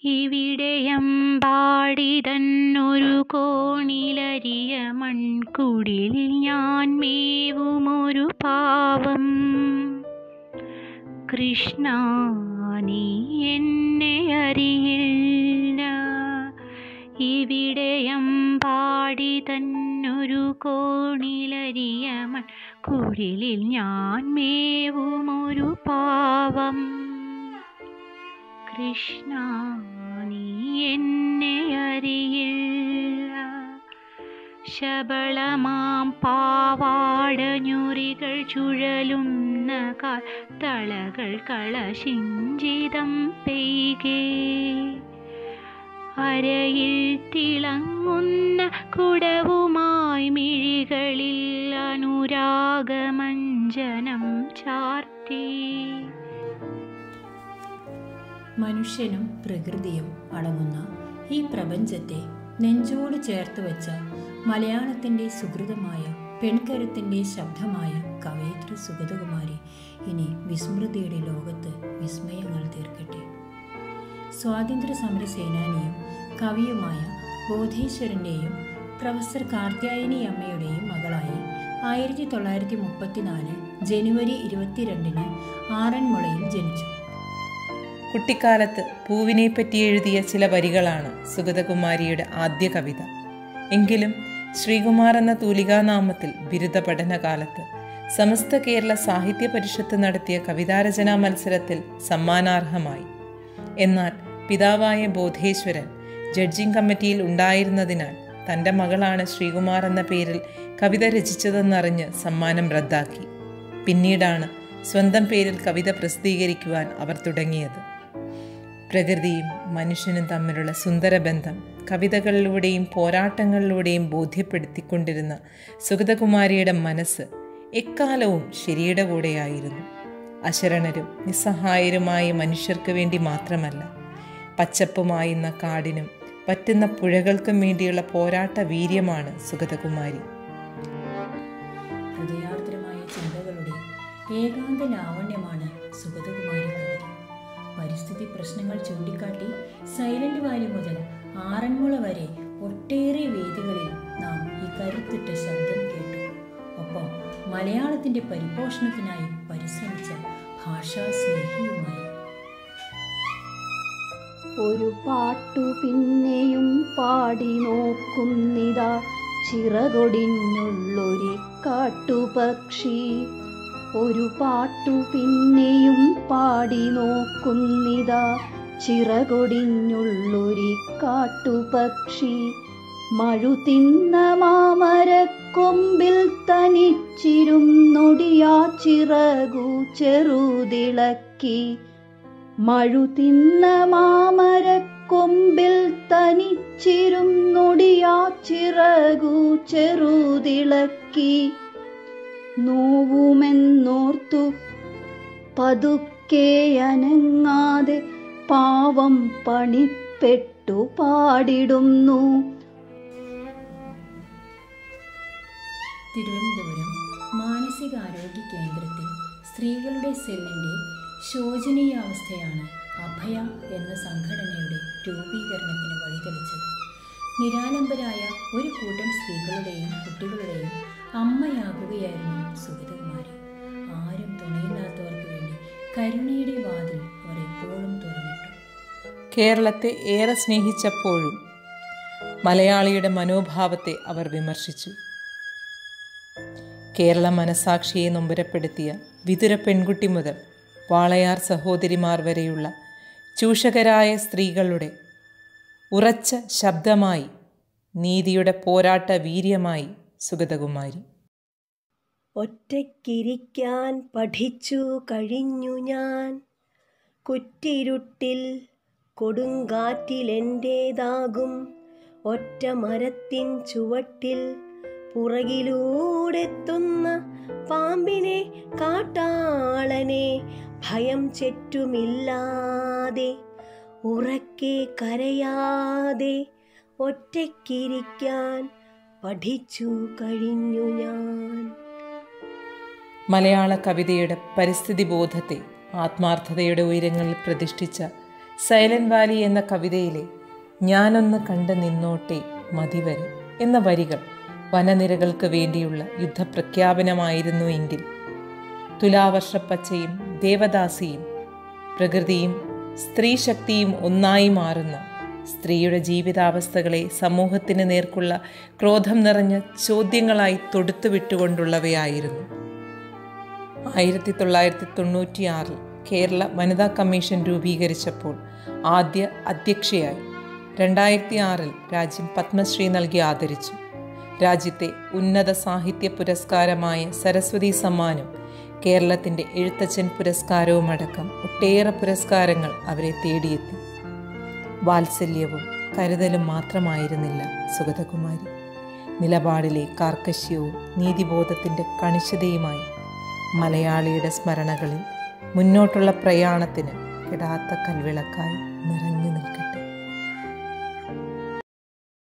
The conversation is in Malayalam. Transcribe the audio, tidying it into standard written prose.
ഇവിടെയമ്പാടിതന്നൊരു കോണിലരിയ മൺകുടിലിൽ ഞാൻ മേവുമൊരു പാവം. കൃഷ്ണ, നീ എന്നെ അറിയില്ല. ഇവിടെയമ്പാടിതന്നൊരു കോണിലരിയ മൺകുടിലിൽ ഞാൻ മേവുമൊരു പാവം. കൃഷ്ണ, നീ എന്നെ അറിയില്ല. ശബളമാം പാവാടഞ്ഞുറികൾ ചുഴലുന്ന കാൽത്തളകൾ കളശിഞ്ചിതം പെയ്കെ. അരയിൽ തിളങ്ങുന്ന കുടവുമായി മിഴികളിൽ അനുരാഗമഞ്ജനം ചാർത്തി. മനുഷ്യനും പ്രകൃതിയും അടങ്ങുന്ന ഈ പ്രപഞ്ചത്തെ നെഞ്ചോട് ചേർത്ത് വെച്ച മലയാളത്തിൻ്റെ സുഹൃതമായ പെൺകരുത്തിൻ്റെ ശബ്ദമായ കവയിത്രി സുഗതകുമാരി ഇനി വിസ്മൃതിയുടെ ലോകത്ത് വിസ്മയങ്ങൾ തീർക്കട്ടെ. സ്വാതന്ത്ര്യ സമര സേനാനിയും കവിയുമായ ബോധേശ്വരൻ്റെയും പ്രൊഫസർ കാർത്യായനി അമ്മയുടെയും മകളായി 1934 ജനുവരി 22 ആറന്മുളയിൽ ജനിച്ചു. കുട്ടിക്കാലത്ത് പൂവിനെപ്പറ്റി എഴുതിയ ചില വരികളാണ് സുഗതകുമാരിയുടെ ആദ്യ കവിത. എങ്കിലും ശ്രീകുമാർ എന്ന തൂലികാനാമത്തിൽ ബിരുദ പഠനകാലത്ത് സമസ്ത കേരള സാഹിത്യ പരിഷത്ത് നടത്തിയ കവിതാരചനാ മത്സരത്തിൽ സമ്മാനാർഹമായി. എന്നാൽ പിതാവായ ബോധേശ്വരൻ ജഡ്ജിംഗ് കമ്മിറ്റിയിൽ ഉണ്ടായിരുന്നതിനാൽ തൻ്റെ മകളാണ് ശ്രീകുമാർ എന്ന പേരിൽ കവിത രചിച്ചതെന്നറിഞ്ഞ് സമ്മാനം റദ്ദാക്കി. പിന്നീടാണ് സ്വന്തം പേരിൽ കവിത പ്രസിദ്ധീകരിക്കുവാൻ അവർ തുടങ്ങിയത്. പ്രകൃതിയും മനുഷ്യനും തമ്മിലുള്ള സുന്ദരബന്ധം കവിതകളിലൂടെയും പോരാട്ടങ്ങളിലൂടെയും ബോധ്യപ്പെടുത്തിക്കൊണ്ടിരുന്ന സുഗതകുമാരിയുടെ മനസ്സ് എക്കാലവും ശരിയുടെ കൂടെയായിരുന്നു. അശരണരും നിസ്സഹായരുമായ മനുഷ്യർക്ക് വേണ്ടി മാത്രമല്ല, പച്ചപ്പുമായുന്ന കാടിനും പറ്റുന്ന പുഴകൾക്കും വേണ്ടിയുള്ള പോരാട്ട വീര്യമാണ് സുഗതകുമാരി. ഹൃദയാർദ്രമായ ചിന്തകളുടെ ഏകാന്ത ലാവണ്യമാണ് സുഗതകുമാരി കവിത. പരിസ്ഥിതി പ്രശ്നങ്ങൾ ചൂണ്ടിക്കാട്ടി സൈലന്റ് വാലി മുതൽ ആറന്മുള വരെ ഒട്ടേറെ വേദികളിൽ നാം ഈ കരുത്തുറ്റ ശബ്ദം കേട്ടു. ഒപ്പം മലയാളത്തിന്റെ പരിപോഷണത്തിനായി പരിശ്രമിച്ച ഭാഷാസ്നേഹിയുമായി. ഒരു പാട്ടു പിന്നെയും പാടി നോക്കുന്നിതാ ചിറകൊടിഞ്ഞുള്ളൊരു കാട്ടുപക്ഷി. ഒരു പാട്ടു പിന്നെയും പാടി നോക്കുന്നിതാ ചിറകൊടിഞ്ഞുള്ളൊരു കാട്ടുപക്ഷി. മഴുതിന്ന മാമരക്കൊമ്പിൽ തനിച്ചിരുന്നൊടിയാ ചിറകു ചെറുതിളക്കി. മഴുതിന്ന മാമരക്കൊമ്പിൽ തനിച്ചിരുന്നൊടിയാ ചിറകു ചെറുതിളക്കി. നോവുമെന്നോർത്തു പതുക്കെ അനങ്ങാതെ പാവം പണിപ്പെട്ടു പാടിടുന്നു. തിരുവനന്തപുരം മാനസികാരോഗ്യ കേന്ദ്രത്തിൽ സ്ത്രീകളുടെ സെല്ലിൻ്റെ ശോചനീയാവസ്ഥയാണ് അഭയ എന്ന സംഘടനയുടെ രൂപീകരണത്തിന് വഴിതെളിച്ചത്. നിരാലംബരായ ഒരു കൂട്ടം സ്ത്രീകളുടെയും കുട്ടികളുടെയും അമ്മയാകുകയായിരുന്നു സുഗതകുമാരി. ആരും തുണയില്ലാത്തവർക്ക് വേണ്ടി കരുണയുടെ വാതിൽ അവർ എപ്പോഴും തുറന്നിട്ടു. കേരളത്തെ ഏറെ സ്നേഹിച്ചപ്പോഴും മലയാളിയുടെ മനോഭാവത്തെ അവർ വിമർശിച്ചു. കേരള മനസാക്ഷിയെ നൊമ്പരപ്പെടുത്തിയ വിതുര പെൺകുട്ടി മുതൽ വാളയാർ സഹോദരിമാർ വരെയുള്ള ചൂഷകരായ സ്ത്രീകളുടെ ഉറച്ച ശബ്ദമായി, നീതിയുടെ പോരാട്ട വീര്യമായി സുഗതകുമാരി. ഒറ്റയ്ക്കിരിക്കാൻ പഠിച്ചു കഴിഞ്ഞു ഞാൻ, കുറ്റിരുട്ടിൽ കൊടുങ്കാറ്റിലെൻ്റേതാകും ഒറ്റ മരത്തിൻ ചുവട്ടിൽ പുറകിലൂടെത്തുന്ന പാമ്പിനെ കാട്ടാളനെ ഭയം ചെറ്റുമില്ലാതെ ഉറക്കെ കരയാതെ ഒറ്റയ്ക്കിരിക്കാൻ പഠിച്ചു കഴിഞ്ഞു ഞാൻ. മലയാള കവിതയുടെ പരിസ്ഥിതി ബോധത്തെ ആത്മാർത്ഥതയുടെ ഉയരങ്ങളിൽ പ്രതിഷ്ഠിച്ച സൈലന്റ് വാലി എന്ന കവിതയിലെ ഞാനൊന്ന് കണ്ട് നിന്നോട്ടെ മതിവരെ എന്ന വരികൾ വനനിരകൾക്ക് വേണ്ടിയുള്ള യുദ്ധപ്രഖ്യാപനമായിരുന്നു എങ്കിൽ തുലാവർഷപ്പച്ചയും ദേവദാസിയും പ്രകൃതിയും സ്ത്രീശക്തിയും ഒന്നായി മാറുന്ന സ്ത്രീയുടെ ജീവിതാവസ്ഥകളെ സമൂഹത്തിന് നേർക്കുള്ള ക്രോധം നിറഞ്ഞ ചോദ്യങ്ങളായി തൊടുത്തുവിട്ടുകൊണ്ടുള്ളവയായിരുന്നു. 1996 കേരള വനിതാ കമ്മീഷൻ രൂപീകരിച്ചപ്പോൾ ആദ്യ അധ്യക്ഷയായി 2006 രാജ്യം പത്മശ്രീ നൽകി ആദരിച്ചു. രാജ്യത്തെ ഉന്നത സാഹിത്യ പുരസ്കാരമായ സരസ്വതി സമ്മാനം, കേരളത്തിൻ്റെ എഴുത്തച്ഛൻ പുരസ്കാരവുമടക്കം ഒട്ടേറെ പുരസ്കാരങ്ങൾ അവരെ തേടിയെത്തി. വാത്സല്യവും കരുതലും മാത്രമായിരുന്നില്ല സുഗതകുമാരി. നിലപാടിലെ കാർക്കശ്യവും നീതിബോധത്തിൻ്റെ കണിശതയുമായി മലയാളിയുടെ സ്മരണകളിൽ മുന്നോട്ടുള്ള പ്രയാണത്തിന് കെടാത്ത കൽവിളക്കായി നിറഞ്ഞു നിൽക്കട്ടെ.